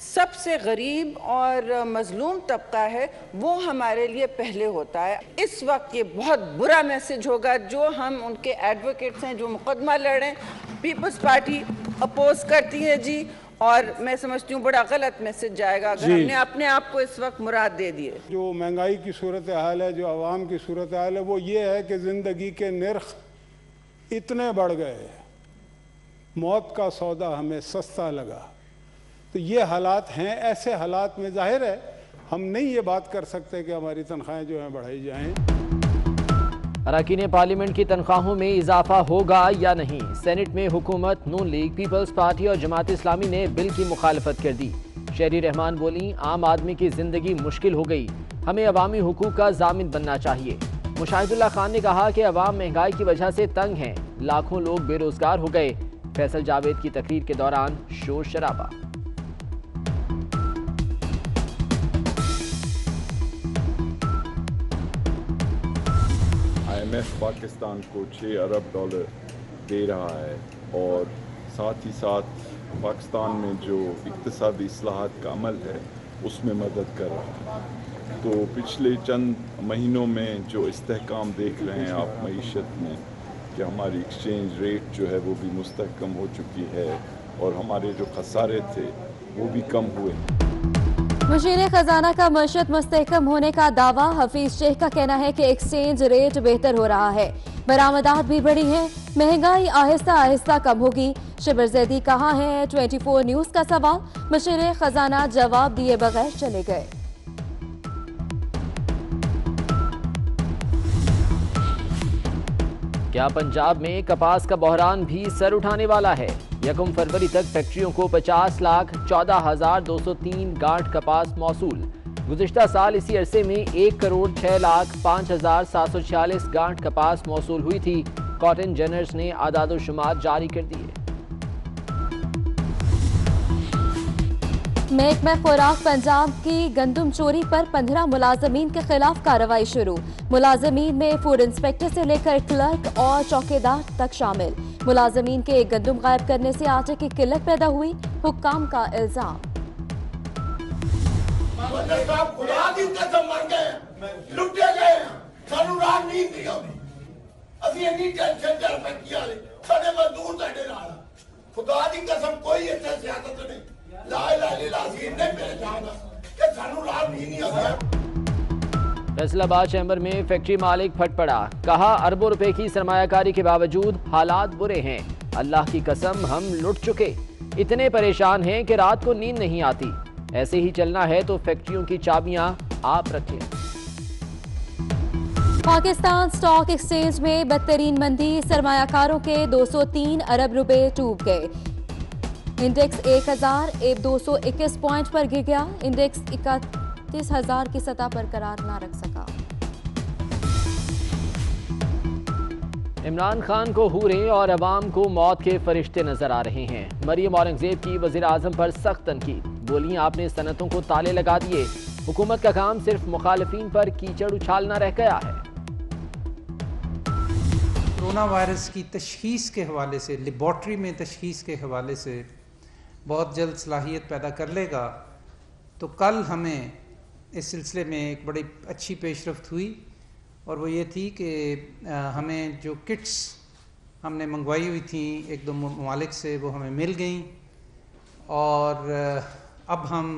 सबसे गरीब और मजलूम तबका है वो हमारे लिए पहले होता है। इस वक्त ये बहुत बुरा मैसेज होगा जो हम उनके एडवोकेट्स हैं जो मुकदमा लड़ें, पीपल्स पार्टी अपोज करती है जी, और मैं समझती हूँ बड़ा गलत मैसेज जाएगा अगर हमने अपने आप को इस वक्त मुराद दे दिए। जो महंगाई की सूरत हाल है, जो आवाम की सूरत हाल है, वो ये है कि ज़िंदगी के निर्ख इतने बढ़ गए, मौत का सौदा हमें सस्ता लगा। तो ये हालात हैं। ऐसे हालात में जाहिर है हम नहीं ये बात कर सकते कि हमारी तनख्वाहें जो हैं बढ़ाई जाएं। अरकान पार्लियामेंट की तनख्वाहों में इजाफा होगा या नहीं? सेनेट में हुकूमत, नून लीग, पीपल्स पार्टी और जमात इस्लामी ने बिल की मुखालफत कर दी। शहरी रहमान बोली, आम आदमी की जिंदगी मुश्किल हो गई, हमें अवामी हुकूक का जामिन बनना चाहिए। मुशाहिदुल्लाह खान ने कहा कि अवाम महंगाई की वजह से तंग हैं, लाखों लोग बेरोजगार हो गए। फैसल जावेद की तकरीर के दौरान शोर शराबा। IMF पाकिस्तान को $6 अरब दे रहा है और साथ ही साथ पाकिस्तान में जो इक़्तिसादी इस्लाहात का अमल है उसमें मदद कर रहा है। तो पिछले चंद महीनों में जो इस्तेहकाम देख रहे हैं आप मईशत में कि हमारी एक्सचेंज रेट जो है वो भी मुस्तहकम हो चुकी है और हमारे जो खसारे थे वो भी कम हुए। वज़ीर खजाना का मईशत मुस्तहकम होने का दावा। हफीज शेख का कहना है कि एक्सचेंज रेट बेहतर हो रहा है, बरामदात भी बढ़ी हैं, महंगाई आहिस्ता आहिस्ता कम होगी। शिबर जैदी कहाँ है? 24 न्यूज़ का सवाल। वज़ीर खजाना जवाब दिए बगैर चले गए। क्या पंजाब में कपास का बहरान भी सर उठाने वाला है? 1 फरवरी तक फैक्ट्रियों को 50,14,203 गांठ कपास मौसूल। गुज़िश्ता साल इसी अरसे में 1,06,05,746 गांठ कपास मौसूल हुई थी। कॉटन जनर्स ने आदादोशुमार जारी कर दिए। महकमा खुराक पंजाब की गंदम चोरी पर 15 मुलाजमीन के खिलाफ कार्रवाई शुरू। मुलाजमीन में फूड इंस्पेक्टर से लेकर क्लर्क और चौकीदार तक शामिल। मुलाजमीन के गंदम गायब करने से आटे की किल्लत पैदा हुई, हुक्काम का इल्जाम। फैसलाबाद चैम्बर में फैक्ट्री मालिक फट पड़ा, कहा अरबों रुपए की सरमायाकारी के बावजूद हालात बुरे हैं। अल्लाह की कसम हम लुट चुके, इतने परेशान हैं कि रात को नींद नहीं आती। ऐसे ही चलना है तो फैक्ट्रियों की चाबियां आप रखें। पाकिस्तान स्टॉक एक्सचेंज में बदतरीन मंदी, सरमायाकारों के 203 अरब रुपए डूब गए। इंडेक्स 1,221 पॉइंट पर गिर गया। इंडेक्स 31,000 की सतह पर करार ना रख सका। इमरान खान को हूरे और अवाम को मौत के फरिश्ते नजर आ रहे हैं। मरियम औरंगजेब की वजीर आजम पर सख्त तनकीद, बोली आपने सनतों को ताले लगा दिए, हुकूमत का काम सिर्फ मुखालिफिन पर कीचड़ उछालना रह गया है। कोरोना वायरस की तशखीस के हवाले से, लेबॉर्ट्री में तशखीस के हवाले से बहुत जल्द सलाहियत पैदा कर लेगा। तो कल हमें इस सिलसिले में एक बड़ी अच्छी पेशरफ्त हुई और वो ये थी कि हमें जो किट्स हमने मंगवाई हुई थी 1-2 ममालिक से, वो हमें मिल गई और अब हम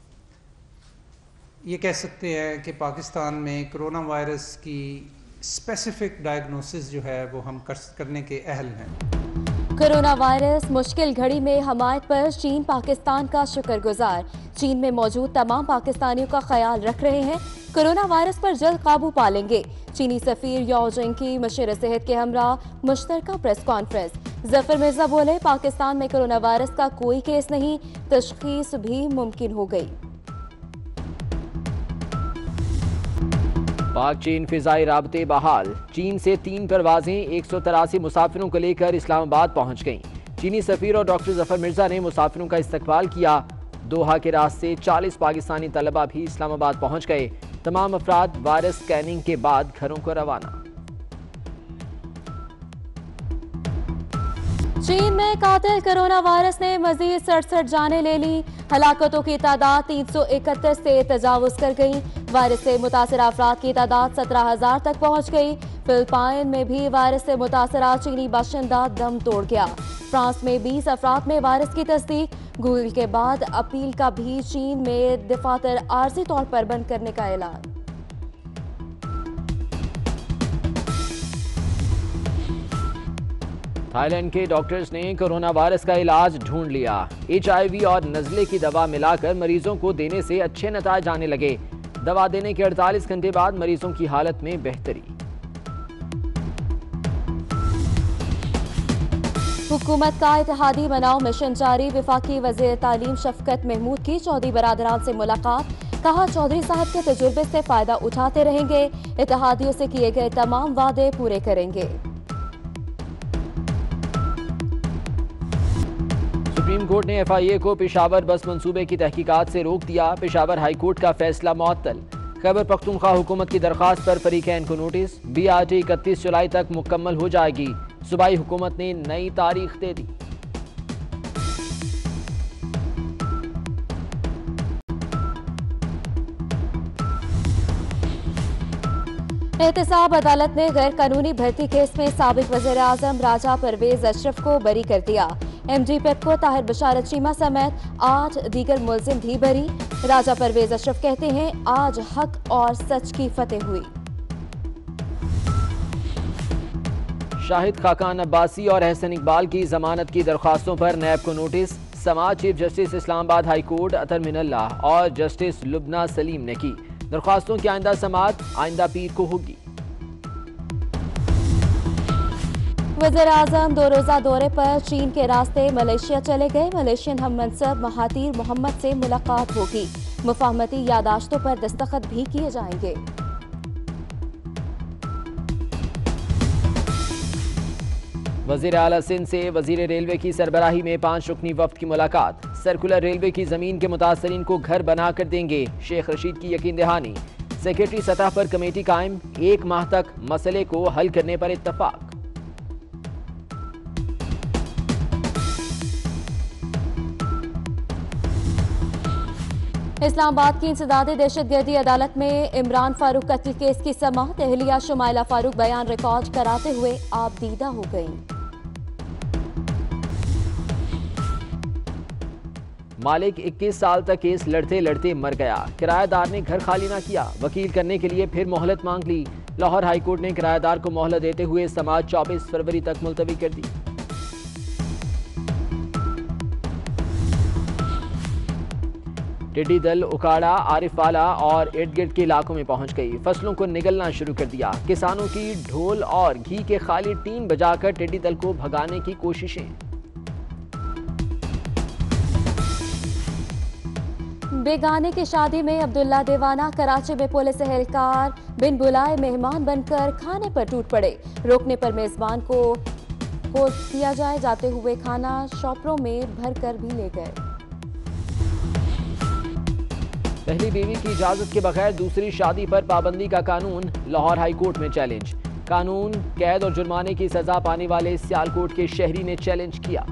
ये कह सकते हैं कि पाकिस्तान में कोरोना वायरस की स्पेसिफिक डायग्नोसिस जो है वो हम करने के अहल हैं। कोरोना वायरस मुश्किल घड़ी में हमायत पर चीन पाकिस्तान का शुक्रगुजार। चीन में मौजूद तमाम पाकिस्तानियों का ख्याल रख रहे हैं, कोरोना वायरस पर जल्द काबू पा लेंगे। चीनी सफीर याओ जिंग की मशीर सेहत के हमरा मुश्तरका प्रेस कॉन्फ्रेंस। जफर मिर्जा बोले, पाकिस्तान में कोरोना वायरस का कोई केस नहीं, तशखीस भी मुमकिन हो गई। पाक चीन फिजाई राबते बहाल। चीन से 3 परवाजें 183 मुसाफिरों को लेकर इस्लामाबाद पहुंच गईं। चीनी सफीर और डॉक्टर जफर मिर्जा ने मुसाफिरों का इस्तकबाल किया। दोहा के रास्ते 40 पाकिस्तानी तलबा भी इस्लामाबाद पहुंच गए। तमाम अफराद वायरस स्कैनिंग के बाद घरों को रवाना। चीन में कातिल कोरोना वायरस ने मजीद 67 जानें ले ली। हलाकतों की तादाद 371 से तजावुज कर गई। वायरस से मुतासर अफराद की तादाद 17,000 तक पहुंच गई। फिलिपाइन में भी वायरस से मुतासरा चीनी बाशिंदा दम तोड़ गया। फ्रांस में 20 अफराद में वायरस की तस्दीक। गूगल के बाद अपील का भी चीन में दफातर आर्जी तौर पर बंद करने का ऐलान। थाईलैंड के डॉक्टर्स ने कोरोना वायरस का इलाज ढूंढ लिया। HIV और नजले की दवा मिलाकर मरीजों को देने से अच्छे नतीजे आने लगे। दवा देने के 48 घंटे बाद मरीजों की हालत में बेहतरी। हुकूमत का इत्तेहादी मनाओ मिशन जारी। वफाकी वज़ीर तालीम शफकत महमूद की चौधरी बरादरान से मुलाकात। कहा चौधरी साहब के तजुर्बे से फायदा उठाते रहेंगे। इत्तेहादियों से किए गए तमाम वादे पूरे करेंगे। सुप्रीम कोर्ट ने FIA को पेशावर बस मंसूबे की तहकीकात से रोक दिया। पेशावर हाई कोर्ट का फैसला मुअत्तल। खैबर पख्तूनख्वा हुकूमत की दरख्वास्त पर फरीकैन को नोटिस। BRT 31 जुलाई तक मुकम्मल हो जाएगी। सूबाई हुकूमत ने नई तारीख दे दी। एहतसाब अदालत ने गैर कानूनी भर्ती केस में साबिक वज़ीर आज़म राजा परवेज अशरफ को बरी कर दिया। MD पेप को ताहिर बशारत चीमा समेत 8 दीगर मुलजिम भी बरी। राजा परवेज अशरफ कहते हैं आज हक और सच की फतेह हुई। शाहिद खाकान अब्बासी और अहसन इकबाल की जमानत की दरख्वास्तों पर नैब को नोटिस। समाअत chief justice Islamabad high court Athar Minallah और जस्टिस लुबना सलीम ने की। दरख्वास्तों की आइंदा समाअत आइंदा पीर को होगी। वज़ीर आज़म 2 रोज़ा दौरे पर चीन के रास्ते मलेशिया चले गए। मलेशियन हम मनसब महातीर मोहम्मद से मुलाकात होगी। मुफाहमती यादाश्तों पर दस्तखत भी किए जाएंगे। वज़ीर आला सिंध से वज़ीर रेलवे की सरबराही में 5 रुकनी वफ्द की मुलाकात। सर्कुलर रेलवे की जमीन के मुतासरीन को घर बनाकर देंगे। शेख रशीद की यकीन दहानी। सेक्रेटरी सतह पर कमेटी कायम। 1 माह तक मसले को हल करने पर इत्तफाक। इस्लामाबाद की इंसदादी दहशतगर्दी अदालत में इमरान फारूक कत्ल केस की समाअत। एहलिया शुमाइला फारूक बयान रिकॉर्ड कराते हुए आबदीदा हो गई। मालिक 21 साल तक केस लड़ते लड़ते मर गया। किराएदार ने घर खाली ना किया। वकील करने के लिए फिर मोहलत मांग ली। लाहौर हाई कोर्ट ने किराएदार को मोहलत देते हुए समाअत 24 फरवरी तक मुलतवी कर दी। टिड्डी दल उकाड़ा, आरिफवाला और इर्द गिर्द के इलाकों में पहुंच गई। फसलों को निगलना शुरू कर दिया। किसानों की ढोल और घी के खाली टीन बजाकर टिड्डी दल को भगाने की कोशिशें। बेगाने की शादी में अब्दुल्ला दीवाना। कराची में पुलिस एहलकार बिन बुलाए मेहमान बनकर खाने पर टूट पड़े। रोकने पर मेजबान को दिया जाते हुए खाना शॉपरों में भरकर भी ले गए। पहली बीवी की इजाजत के बगैर दूसरी शादी पर पाबंदी का कानून लाहौर हाई कोर्ट में चैलेंज। कानून कैद और जुर्माने की सजा पाने वाले सियालकोट के शहरी ने चैलेंज किया।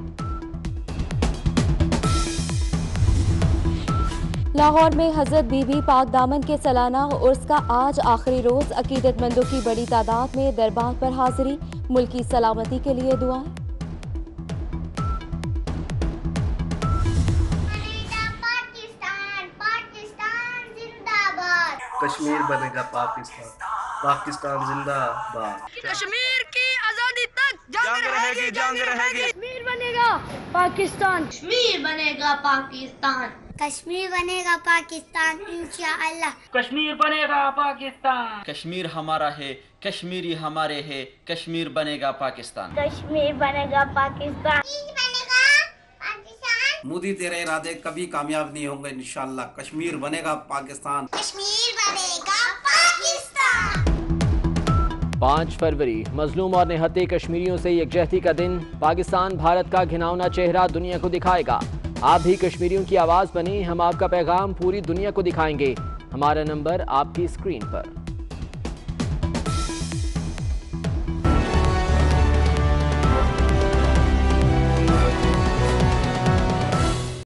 लाहौर में हजरत बीबी पाक दामन के सालाना उर्स का आज आखिरी रोज। अकीदतमंदों की बड़ी तादाद में दरबार पर हाजिरी। मुल्क की सलामती के लिए दुआएं। कश्मीर बनेगा पाकिस्तान, पाकिस्तान जिंदाबाद। कश्मीर की आजादी तक जंग रहेगी, जंग रहेगी। कश्मीर बनेगा पाकिस्तान, कश्मीर बनेगा पाकिस्तान, कश्मीर बनेगा पाकिस्तान इंशाअल्लाह। कश्मीर बनेगा पाकिस्तान। कश्मीर हमारा है, कश्मीरी हमारे है, कश्मीर बनेगा पाकिस्तान। कश्मीर बनेगा पाकिस्तान। मोदी तेरे इरादे कभी कामयाब नहीं होंगे इंशाअल्लाह। कश्मीर बनेगा पाकिस्तान, कश्मीर बनेगा पाकिस्तान। 5 फरवरी मजलूम और निहत्ते कश्मीरियों से यकजहती का दिन। पाकिस्तान भारत का घिनौना चेहरा दुनिया को दिखाएगा। आप भी कश्मीरियों की आवाज बने। हम आपका पैगाम पूरी दुनिया को दिखाएंगे। हमारा नंबर आपकी स्क्रीन पर।